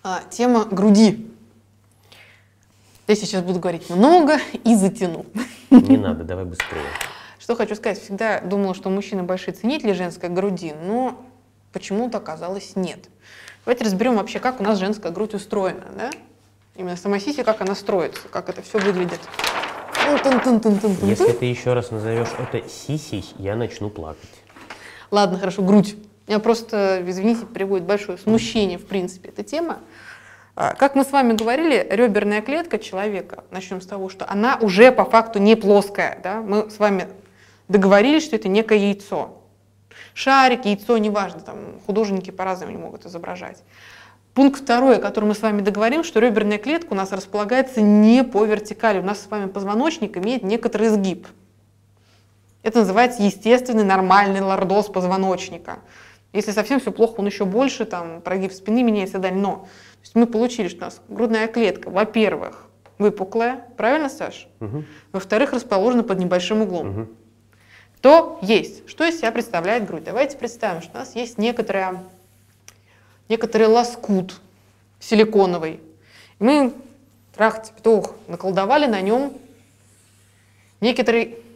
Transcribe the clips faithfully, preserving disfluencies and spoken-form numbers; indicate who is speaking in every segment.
Speaker 1: А, тема груди. Я сейчас буду говорить много и затяну.
Speaker 2: Не надо, давай быстрее.
Speaker 1: Что хочу сказать, всегда думала, что мужчины большие ценители женской груди, но почему-то оказалось нет. Давайте разберем вообще, как у нас женская грудь устроена, да? Именно сама сиська, как она строится, как это все выглядит.
Speaker 2: Если ты еще раз назовешь это сисей, я начну плакать.
Speaker 1: Ладно, хорошо, грудь. Меня просто, извините, приводит большое смущение, в принципе, эта тема. Как мы с вами говорили, реберная клетка человека, начнем с того, что она уже по факту не плоская. Да? Мы с вами договорились, что это некое яйцо. Шарик, яйцо, неважно, там художники по-разному не могут изображать. Пункт второй, о котором мы с вами договорим, что реберная клетка у нас располагается не по вертикали. У нас с вами позвоночник имеет некоторый изгиб. Это называется естественный нормальный лордоз позвоночника. Если совсем все плохо, он еще больше, там прогиб спины меняется и далее. Но то есть мы получили, что у нас грудная клетка, во-первых, выпуклая, правильно, Саш?
Speaker 2: Угу.
Speaker 1: Во-вторых, расположена под небольшим углом.
Speaker 2: Угу.
Speaker 1: То есть, что из себя представляет грудь? Давайте представим, что у нас есть некоторая, некоторый лоскут силиконовый. Мы, трах-петух, наколдовали на нем некоторый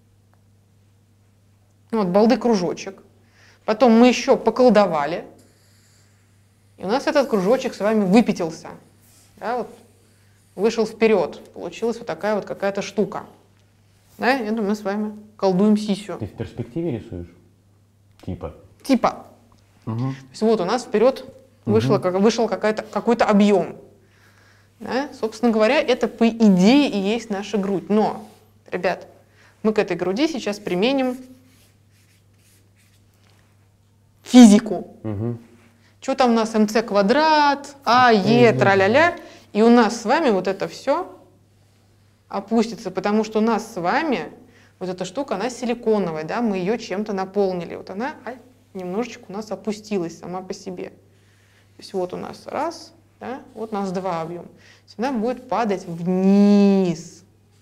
Speaker 1: ну, вот, балды-кружочек. Потом мы еще поколдовали, и у нас этот кружочек с вами выпятился, да, вот, вышел вперед. Получилась вот такая вот какая-то штука. Да, это мы с вами колдуем сисю.
Speaker 2: Ты в перспективе рисуешь? Типа?
Speaker 1: Типа.
Speaker 2: Угу.
Speaker 1: То есть вот у нас вперед вышло,
Speaker 2: угу.
Speaker 1: как, вышел какой-то объем. Да? Собственно говоря, это по идее и есть наша грудь. Но, ребят, мы к этой груди сейчас применим физику.
Speaker 2: Угу.
Speaker 1: Что там у нас эм цэ квадрат, а, е, тра-ля-ля. И у нас с вами вот это все опустится, потому что у нас с вами вот эта штука, она силиконовая, да, мы ее чем-то наполнили. Вот она немножечко у нас опустилась сама по себе. То есть вот у нас раз, да, вот у нас два объема. Она будет падать вниз.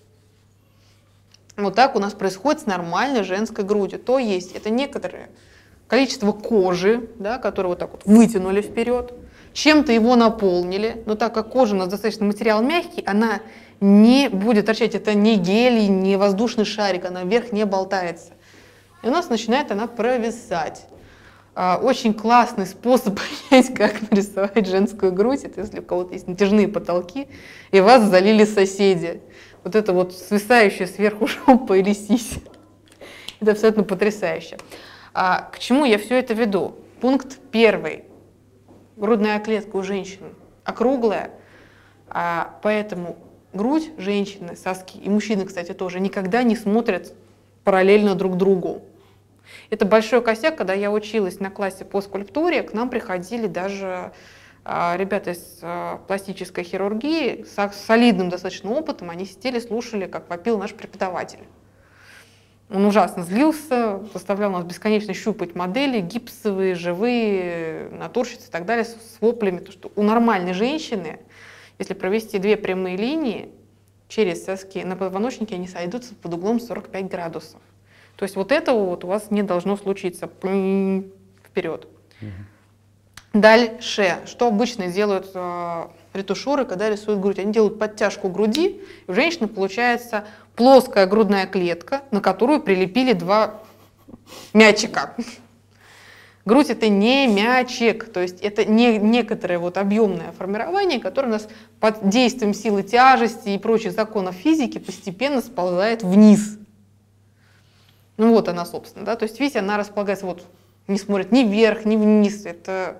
Speaker 1: Вот так у нас происходит с нормальной женской грудью. То есть это некоторое количество кожи, да, которое вот так вот вытянули вперед, чем-то его наполнили, но так как кожа у нас достаточно материал мягкий, она не будет торчать, это не гелий, не воздушный шарик, она вверх не болтается. И у нас начинает она провисать. Очень классный способ понять, как нарисовать женскую грудь, это если у кого-то есть натяжные потолки, и вас залили соседи. Вот это вот свисающая сверху жопа или сись. Это абсолютно потрясающе. А к чему я все это веду? Пункт первый. Грудная клетка у женщин округлая, а поэтому грудь женщины, соски, и мужчины, кстати, тоже, никогда не смотрят параллельно друг другу. Это большой косяк, когда я училась на классе по скульптуре, к нам приходили даже а, ребята из а, пластической хирургии с солидным достаточно опытом, они сидели, слушали, как вопил наш преподаватель. Он ужасно злился, заставлял нас бесконечно щупать модели, гипсовые, живые, натурщицы и так далее, с воплями. То, что у нормальной женщины, если провести две прямые линии через соски на позвоночнике, они сойдутся под углом сорок пять градусов. То есть вот этого вот у вас не должно случиться. Вперед. Угу. Дальше. Что обычно делают э, ретушеры, когда рисуют грудь? Они делают подтяжку груди, и у женщины получается плоская грудная клетка, на которую прилепили два мячика. Грудь — это не мячик, то есть это не некоторое вот объемное формирование, которое у нас под действием силы тяжести и прочих законов физики постепенно сползает вниз. Ну вот она, собственно, да, то есть, видите, она располагается, вот, не смотрит ни вверх, ни вниз, это,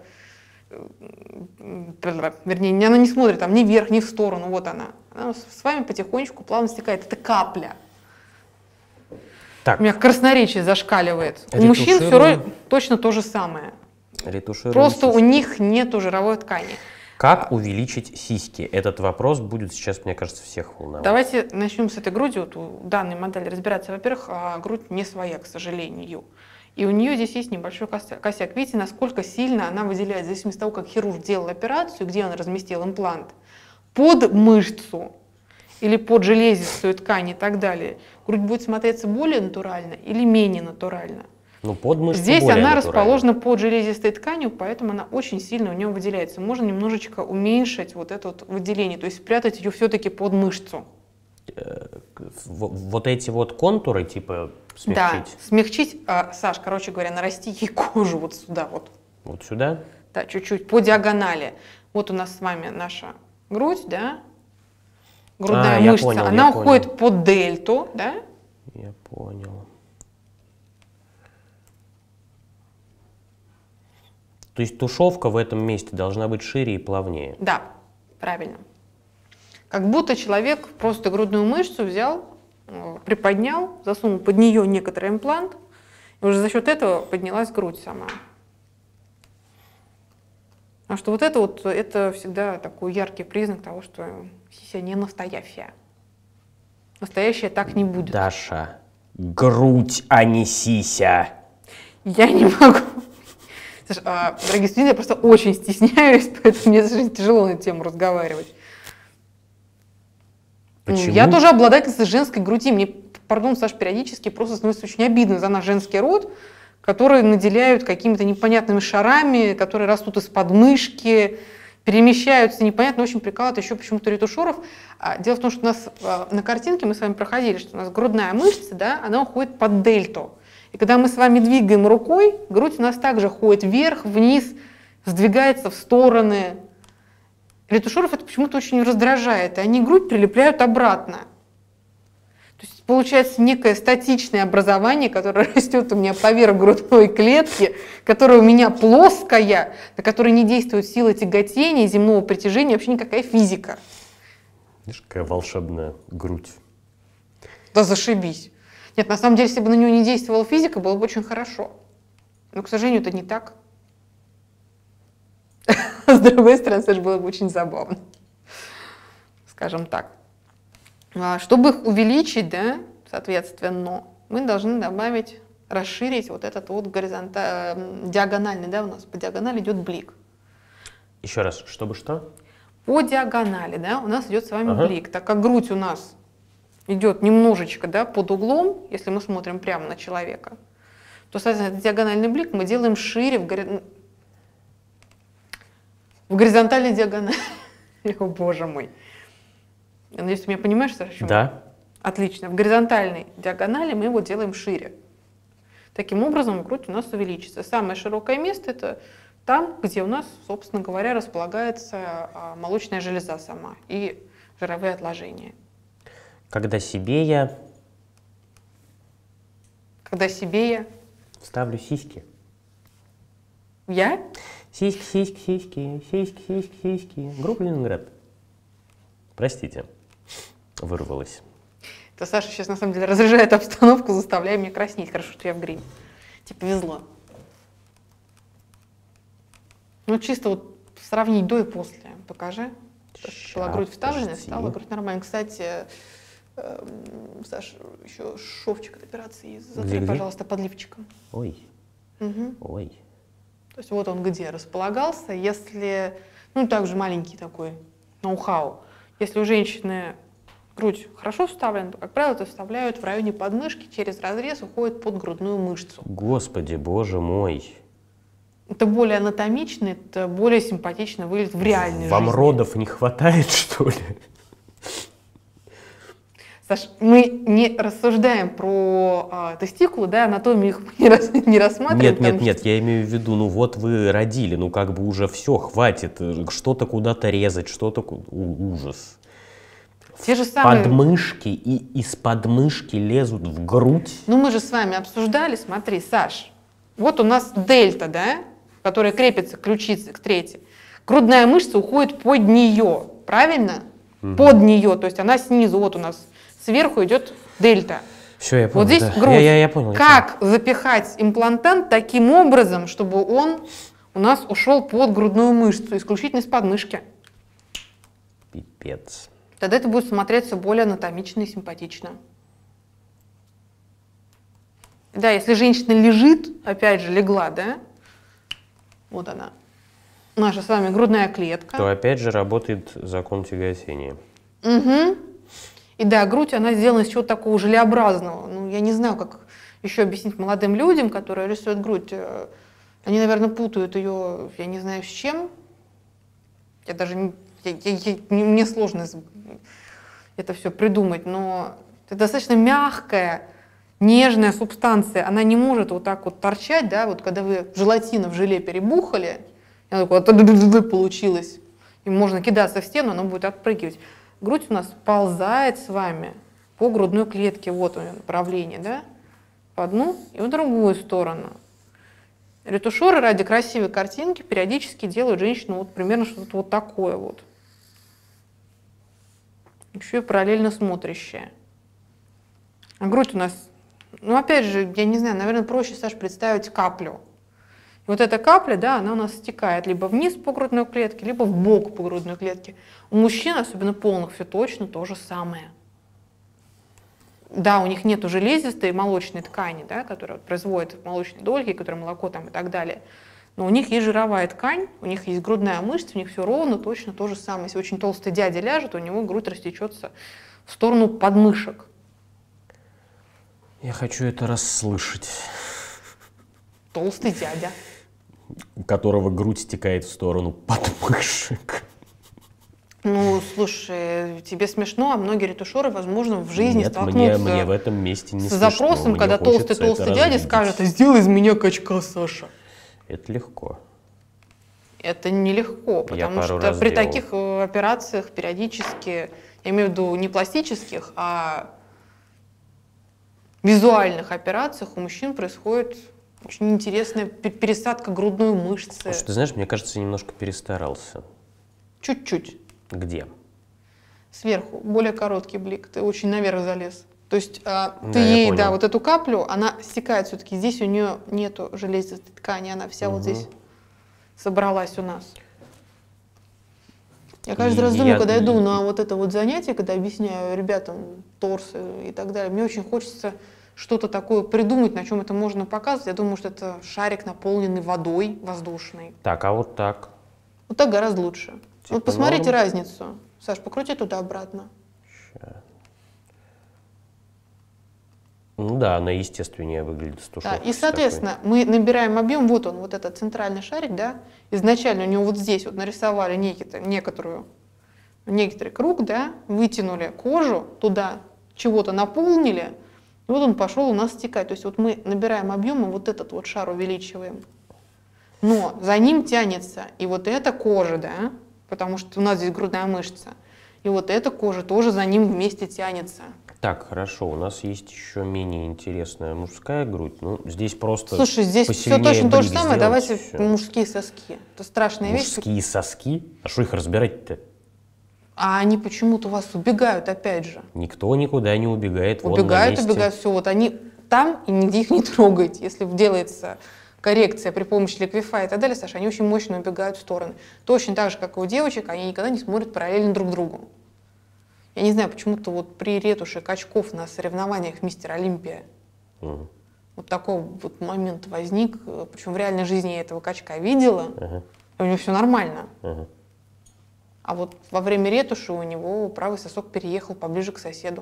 Speaker 1: вернее, она не смотрит там ни вверх, ни в сторону, вот она. Она с вами потихонечку плавно стекает, это капля.
Speaker 2: Так.
Speaker 1: У меня красноречие зашкаливает. У мужчин все точно то же самое. Просто у них нету жировой ткани.
Speaker 2: Как увеличить сиськи? Этот вопрос будет сейчас, мне кажется, всех волновать.
Speaker 1: Давайте начнем с этой груди. Вот у данной модели разбираться. Во-первых, грудь не своя, к сожалению. И у нее здесь есть небольшой косяк. Видите, насколько сильно она выделяет, в зависимости от того, как хирург делал операцию, где он разместил имплант, под мышцу или под железистую ткань и так далее. Грудь будет смотреться более натурально или менее натурально.
Speaker 2: Ну, подмышка
Speaker 1: Здесь
Speaker 2: более
Speaker 1: она
Speaker 2: натуральная.
Speaker 1: расположена под железистой тканью, поэтому она очень сильно у нее выделяется. Можно немножечко уменьшить вот это вот выделение, то есть спрятать ее все-таки под мышцу.
Speaker 2: Вот эти вот контуры, типа, смягчить?
Speaker 1: Да, смягчить, а, Саш, короче говоря, нарасти ей кожу вот сюда вот.
Speaker 2: Вот сюда?
Speaker 1: Да, чуть-чуть, по диагонали. Вот у нас с вами наша грудь, да, грудная
Speaker 2: А, я
Speaker 1: мышца,
Speaker 2: понял,
Speaker 1: она
Speaker 2: я
Speaker 1: уходит
Speaker 2: понял.
Speaker 1: под дельту, да?
Speaker 2: Я понял. То есть тушевка в этом месте должна быть шире и плавнее.
Speaker 1: Да, правильно. Как будто человек просто грудную мышцу взял, э, приподнял, засунул под нее некоторый имплант, и уже за счет этого поднялась грудь сама. Потому что вот это вот, это всегда такой яркий признак того, что сися не настоящая. Настоящая так не будет.
Speaker 2: Даша, грудь, а не сися.
Speaker 1: Я не могу. Слушай, а, дорогие студенты, я просто очень стесняюсь, поэтому мне даже тяжело на эту тему разговаривать.
Speaker 2: Почему?
Speaker 1: Я тоже обладательница женской груди. Мне, пардон, Саш, периодически просто становится очень обидно за наш женский род, которые наделяют какими-то непонятными шарами, которые растут из подмышки, перемещаются непонятно, очень прикалывают еще почему-то ретушеров. Дело в том, что у нас на картинке мы с вами проходили, что у нас грудная мышца, да, она уходит под дельту. И когда мы с вами двигаем рукой, грудь у нас также ходит вверх, вниз, сдвигается в стороны. Ретушеров это почему-то очень раздражает, и они грудь прилепляют обратно. То есть получается некое статичное образование, которое растет у меня поверх грудной клетки, которая у меня плоская, на которой не действует сила тяготения, земного притяжения, вообще никакая физика.
Speaker 2: Видишь, какая волшебная грудь.
Speaker 1: Да зашибись. Нет, на самом деле, если бы на нее не действовала физика, было бы очень хорошо. Но, к сожалению, это не так. С другой стороны, это же было бы очень забавно. Скажем так. Чтобы их увеличить, да, соответственно, мы должны добавить, расширить вот этот вот горизонтальный, диагональный, да, у нас по диагонали идет блик.
Speaker 2: Еще раз, чтобы что?
Speaker 1: По диагонали, да, у нас идет с вами
Speaker 2: Ага.
Speaker 1: блик. Так как грудь у нас идет немножечко, да, под углом, если мы смотрим прямо на человека, то, соответственно, этот диагональный блик мы делаем шире в, гори... в горизонтальной диагонали. О, боже мой. Я надеюсь, ты меня понимаешь, Саша, о чем?
Speaker 2: Да.
Speaker 1: Отлично. В горизонтальной диагонали мы его делаем шире. Таким образом, грудь у нас увеличится. Самое широкое место – это там, где у нас, собственно говоря, располагается молочная железа сама и жировые отложения.
Speaker 2: Когда себе я
Speaker 1: Когда себе я…
Speaker 2: ставлю сиськи.
Speaker 1: Я?
Speaker 2: Сиськи, сиськи, сиськи, сиськи, сиськи, сиськи. Группа Ленинград. Простите, вырвалась.
Speaker 1: Это Саша сейчас, на самом деле, разряжает обстановку, заставляя меня краснеть. Хорошо, что я в гриме. Тебе повезло. Ну, чисто вот сравнить до и после. Покажи.
Speaker 2: Ща,
Speaker 1: Была грудь вставленная,
Speaker 2: подожди.
Speaker 1: стала грудь нормально. Кстати, э, Саш, еще шовчик от операции затри,
Speaker 2: Где-где?
Speaker 1: пожалуйста, подливчиком.
Speaker 2: Ой,
Speaker 1: Мгм.
Speaker 2: ой.
Speaker 1: То есть вот он где располагался. Если, ну, также маленький такой ноу-хау. Если у женщины грудь хорошо вставлена, то, как правило, это вставляют в районе подмышки, через разрез уходит под грудную мышцу.
Speaker 2: Господи, боже мой.
Speaker 1: Это более анатомично, это более симпатично выглядит в реальной
Speaker 2: Вам
Speaker 1: жизни.
Speaker 2: родов не хватает, что ли?
Speaker 1: Саш, мы не рассуждаем про а, тестикулы, да, анатомию их мы не, рас, не рассматриваем.
Speaker 2: Нет,
Speaker 1: потому
Speaker 2: нет, нет, я имею в виду, ну вот вы родили, ну как бы уже все, хватит, что-то куда-то резать, что-то, ку- у- ужас.
Speaker 1: Те же самые...
Speaker 2: Подмышки и из подмышки лезут в грудь.
Speaker 1: Ну мы же с вами обсуждали, смотри, Саш, вот у нас дельта, да, которая крепится к ключице, к третьей. Грудная мышца уходит под нее, правильно?
Speaker 2: Мгм.
Speaker 1: Под нее, то есть она снизу, вот у нас сверху идет дельта.
Speaker 2: Все, я понял.
Speaker 1: Вот здесь
Speaker 2: да.
Speaker 1: грудь.
Speaker 2: Я, я, я понял. я
Speaker 1: Как запихать имплантант таким образом, чтобы он у нас ушел под грудную мышцу, исключительно из подмышки?
Speaker 2: понял. Пипец.
Speaker 1: Тогда это будет смотреться более анатомично и симпатично. Да, если женщина лежит, опять же, легла, да? Вот она. Наша с вами грудная клетка.
Speaker 2: То опять же работает закон тяготения.
Speaker 1: Угу. И да, грудь, она сделана из чего-то такого желеобразного. Ну, я не знаю, как еще объяснить молодым людям, которые рисуют грудь. Они, наверное, путают ее, я не знаю, с чем. Я даже не, я, я, я, мне сложно это все придумать, но это достаточно мягкая, нежная субстанция. Она не может вот так вот торчать, да, вот когда вы желатина в желе перебухали, она такое получилось, и можно кидаться в стену, оно будет отпрыгивать. Грудь у нас ползает с вами по грудной клетке, вот у нее направление, да, в одну и в другую сторону. Ретушеры ради красивой картинки периодически делают женщину вот примерно что-то вот такое вот. Еще и параллельно смотрящая. А грудь у нас, ну опять же, я не знаю, наверное, проще, Саш, представить каплю. И вот эта капля, да, она у нас стекает либо вниз по грудной клетке, либо в бок по грудной клетке. У мужчин, особенно полных, все точно то же самое. Да, у них нет железистой молочной ткани, да, которая производит молочные дольки, которая молоко там и так далее. Но у них есть жировая ткань, у них есть грудная мышца, у них все ровно, точно то же самое. Если очень толстый дядя ляжет, у него грудь растечется в сторону подмышек.
Speaker 2: Я хочу это расслышать.
Speaker 1: Толстый дядя.
Speaker 2: У которого грудь стекает в сторону подмышек.
Speaker 1: Ну, слушай, тебе смешно, а многие ретушеры, возможно, в жизни
Speaker 2: Нет,
Speaker 1: столкнутся
Speaker 2: мне, мне в этом месте не
Speaker 1: с
Speaker 2: смешно.
Speaker 1: запросом,
Speaker 2: Мне
Speaker 1: когда толстый-толстый дядя
Speaker 2: развидеть.
Speaker 1: скажет: сделай из меня качка, Саша.
Speaker 2: Это легко.
Speaker 1: Это нелегко, потому что
Speaker 2: раз
Speaker 1: при
Speaker 2: делал.
Speaker 1: таких э, операциях периодически, я имею в виду не пластических, а визуальных операциях у мужчин происходит очень интересная пе- пересадка грудной мышцы.
Speaker 2: Слушай, ты знаешь, мне кажется, я немножко перестарался.
Speaker 1: Чуть-чуть.
Speaker 2: Где?
Speaker 1: Сверху, более короткий блик, ты очень наверх залез. То есть а, ты
Speaker 2: Да, я
Speaker 1: ей,
Speaker 2: понял.
Speaker 1: да, вот эту каплю, она стекает все-таки, здесь у нее нету железистой ткани, она вся вот
Speaker 2: Мгм.
Speaker 1: здесь собралась у нас. Я каждый
Speaker 2: И
Speaker 1: раз думаю,
Speaker 2: я-
Speaker 1: когда
Speaker 2: и-
Speaker 1: иду на вот это вот занятие, когда объясняю ребятам торсы и так далее, мне очень хочется что-то такое придумать, на чем это можно показывать. Я думаю, что это шарик, наполненный водой воздушной.
Speaker 2: Так, а вот так.
Speaker 1: Вот так гораздо лучше.
Speaker 2: Типа
Speaker 1: Вот посмотрите
Speaker 2: норм?
Speaker 1: разницу. Саш, покрути туда-обратно.
Speaker 2: Ща. Ну да, она естественнее выглядит с
Speaker 1: Да,
Speaker 2: тушевкой.
Speaker 1: и, соответственно, мы набираем объем, вот он, вот этот центральный шарик, да, изначально у него вот здесь вот нарисовали некий- некоторую, некоторый круг, да, вытянули кожу туда, чего-то наполнили, и вот он пошел у нас стекать. То есть вот мы набираем объем, и вот этот вот шар увеличиваем. Но за ним тянется и вот эта кожа, да, потому что у нас здесь грудная мышца, и вот эта кожа тоже за ним вместе тянется.
Speaker 2: Так, хорошо, у нас есть еще менее интересная мужская грудь. Ну, здесь просто
Speaker 1: Слушай, здесь все
Speaker 2: посильнее
Speaker 1: точно то же
Speaker 2: блик
Speaker 1: самое,
Speaker 2: сделать,
Speaker 1: давайте
Speaker 2: и всё.
Speaker 1: мужские соски. Это страшная вещь.
Speaker 2: Мужские соски? А что их разбирать-то?
Speaker 1: А они почему-то у вас убегают, опять же.
Speaker 2: Никто никуда не убегает. Вон на
Speaker 1: Убегают,
Speaker 2: месте.
Speaker 1: убегают, все, вот они там, и нигде их не трогайте. Если делается коррекция при помощи ликвифа и так далее, Саша, они очень мощно убегают в стороны. Точно так же, как и у девочек, они никогда не смотрят параллельно друг другу. Я не знаю, почему-то вот при ретуши качков на соревнованиях «Мистер Олимпия»
Speaker 2: Мгм.
Speaker 1: вот такой вот момент возник, причем в реальной жизни я этого качка видела,
Speaker 2: Ага,
Speaker 1: и у него все нормально.
Speaker 2: ага.
Speaker 1: А вот во время ретуши у него правый сосок переехал поближе к соседу.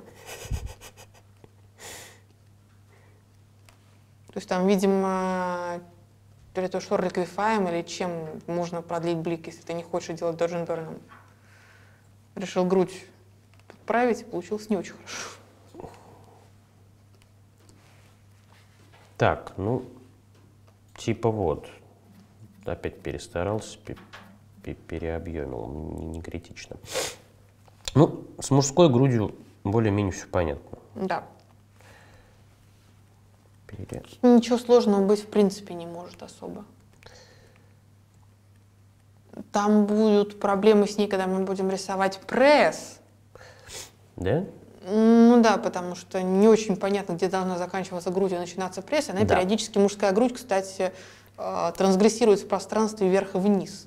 Speaker 1: То есть там, видимо, ретушер ликвифаем или чем можно продлить блик, если ты не хочешь делать доджин берном. Решил грудь подправить, и получилось не очень хорошо.
Speaker 2: Так, ну, типа вот. Опять перестарался, пе- пе- переобъемил, не, не критично. Ну, с мужской грудью более-менее все понятно.
Speaker 1: Да.
Speaker 2: Пере-
Speaker 1: Ничего сложного быть в принципе не может особо. Там будут проблемы с ней, когда мы будем рисовать пресс.
Speaker 2: Да?
Speaker 1: Ну да, потому что не очень понятно, где должна заканчиваться грудь и начинаться пресс. Она
Speaker 2: Да.
Speaker 1: периодически, мужская грудь, кстати, э, трансгрессирует в пространстве вверх и вниз.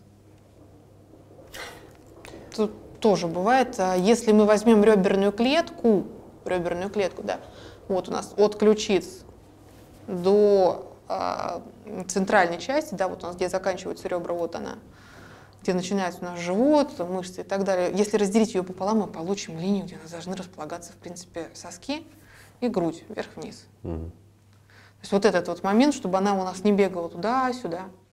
Speaker 1: Тут тоже бывает. А Если мы возьмем реберную клетку, реберную клетку, да, вот у нас от ключиц до э, центральной части, да, вот у нас где заканчиваются ребра, вот она, где начинается у нас живот, мышцы и так далее. Если разделить ее пополам, мы получим линию, где у нас должны располагаться, в принципе, соски и грудь, вверх-вниз.
Speaker 2: Мгм.
Speaker 1: есть вот этот вот момент, чтобы она у нас не бегала туда-сюда.